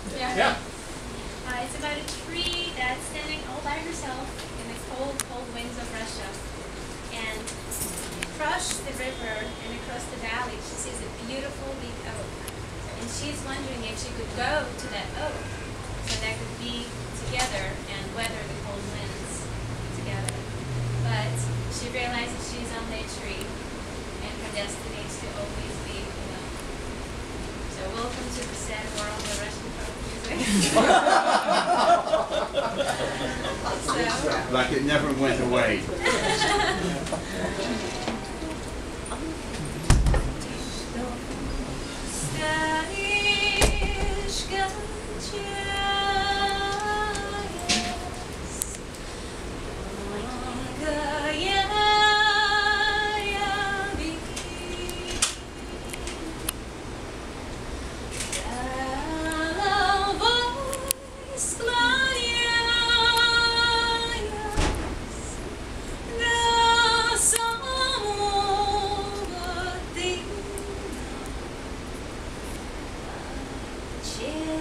Yeah. It's about a tree that's standing all by herself in the cold, cold winds of Russia. And across the river and across the valley, she sees a beautiful big oak. And she's wondering if she could go to that oak so they could be together and weather the cold winds together. But she realizes she's on that tree and her destiny is to always be alone. So welcome to the sad world of Russian folk music. Like it never went away. Yeah.